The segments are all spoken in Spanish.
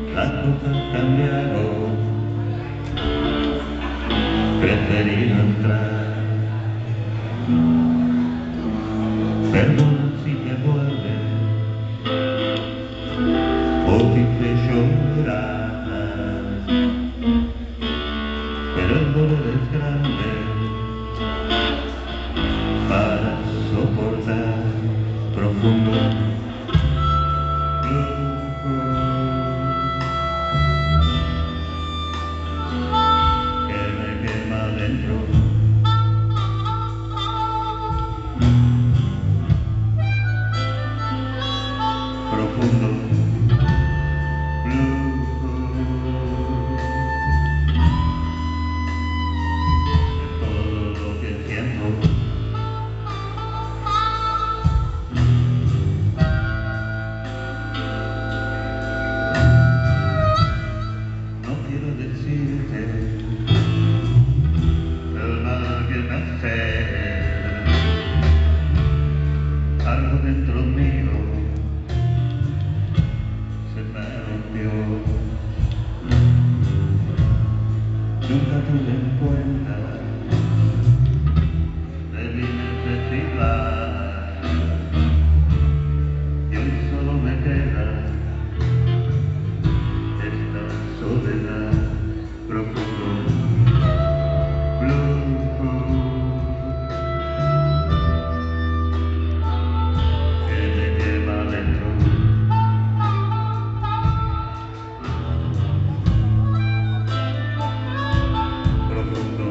las cosas cambiaron, preferí no entrar. Perdona si te vuelves o si te llorar, pero el dolor es grande para soportar profundo. Que me quema dentro, profundo. Es todo lo que siento. No quiero decirte el mal que me hace, algo dentro mío se me rompió. Nunca tuve en cuenta de mi necesidad y hoy solo me queda esta soledad profundo. Que me quema dentro, profundo.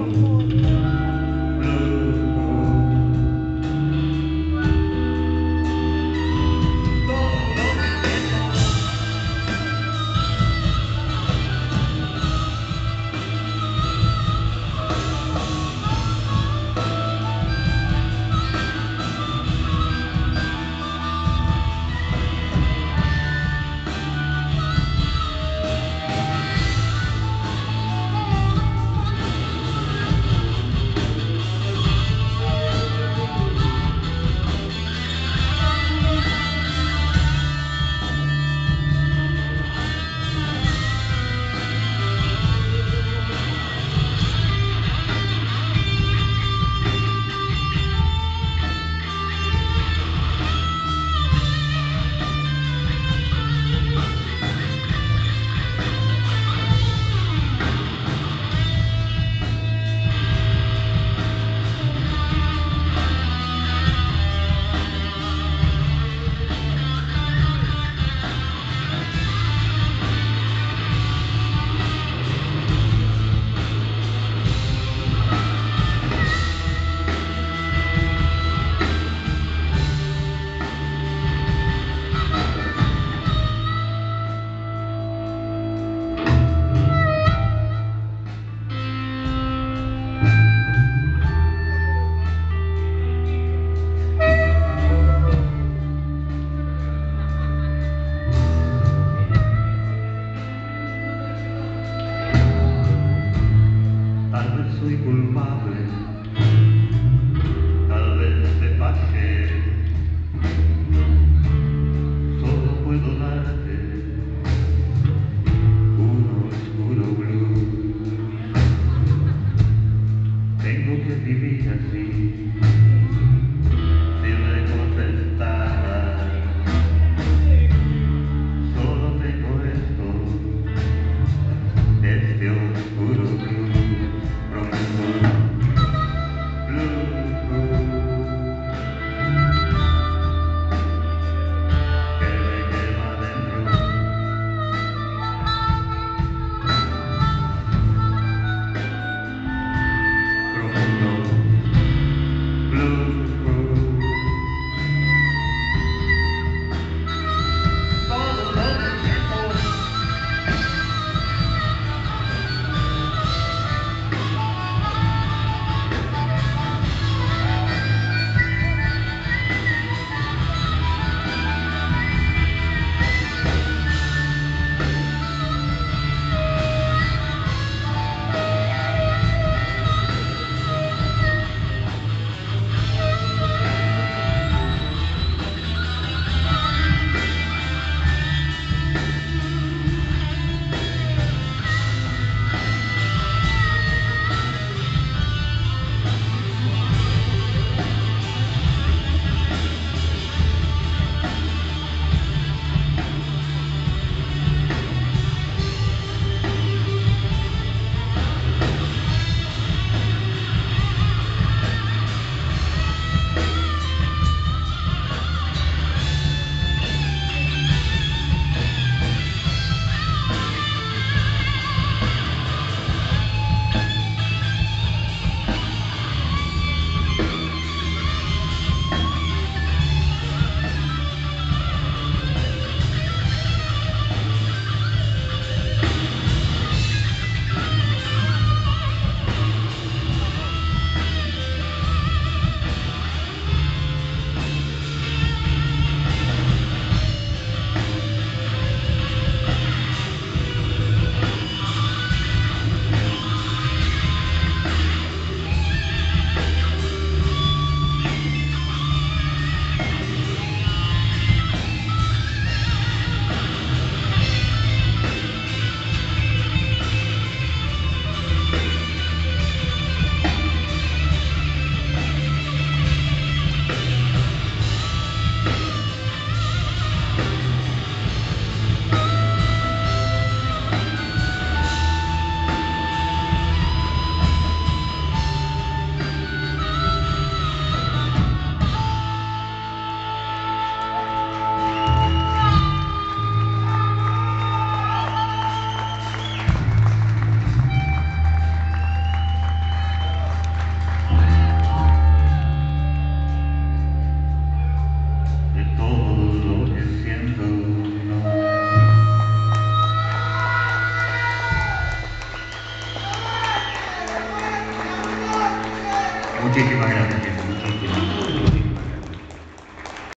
Tal vez soy culpable, tal vez te fallé, solo puedo darte un oscuro blues. Tengo que vivir así, sin recontestar. Solo tengo esto, este oscuro blues. Muchísimas gracias.